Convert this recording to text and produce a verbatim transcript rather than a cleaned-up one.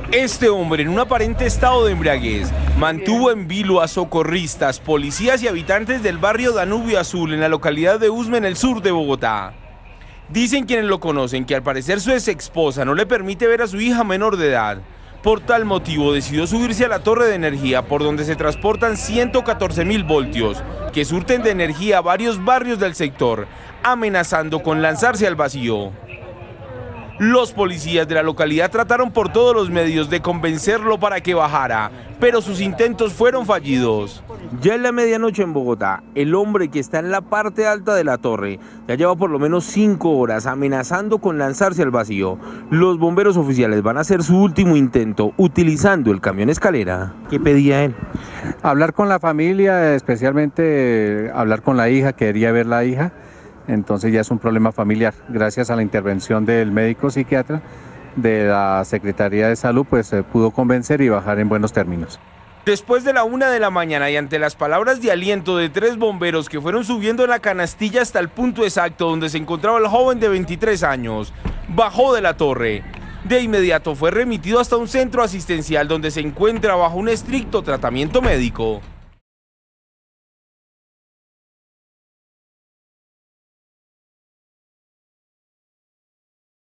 Este hombre, en un aparente estado de embriaguez, mantuvo en vilo a socorristas, policías y habitantes del barrio Danubio Azul en la localidad de Usme, en el sur de Bogotá. Dicen quienes lo conocen que al parecer su ex esposa no le permite ver a su hija menor de edad. Por tal motivo decidió subirse a la torre de energía por donde se transportan ciento catorce mil voltios que surten de energía a varios barrios del sector, amenazando con lanzarse al vacío. Los policías de la localidad trataron por todos los medios de convencerlo para que bajara, pero sus intentos fueron fallidos. Ya en la medianoche en Bogotá, el hombre que está en la parte alta de la torre ya lleva por lo menos cinco horas amenazando con lanzarse al vacío. Los bomberos oficiales van a hacer su último intento utilizando el camión escalera. ¿Qué pedía él? Hablar con la familia, especialmente eh, hablar con la hija, quería ver la hija. Entonces ya es un problema familiar. Gracias a la intervención del médico psiquiatra de la Secretaría de Salud, pues se pudo convencer y bajar en buenos términos. Después de la una de la mañana y ante las palabras de aliento de tres bomberos que fueron subiendo la canastilla hasta el punto exacto donde se encontraba el joven de veintitrés años, bajó de la torre. De inmediato fue remitido hasta un centro asistencial donde se encuentra bajo un estricto tratamiento médico.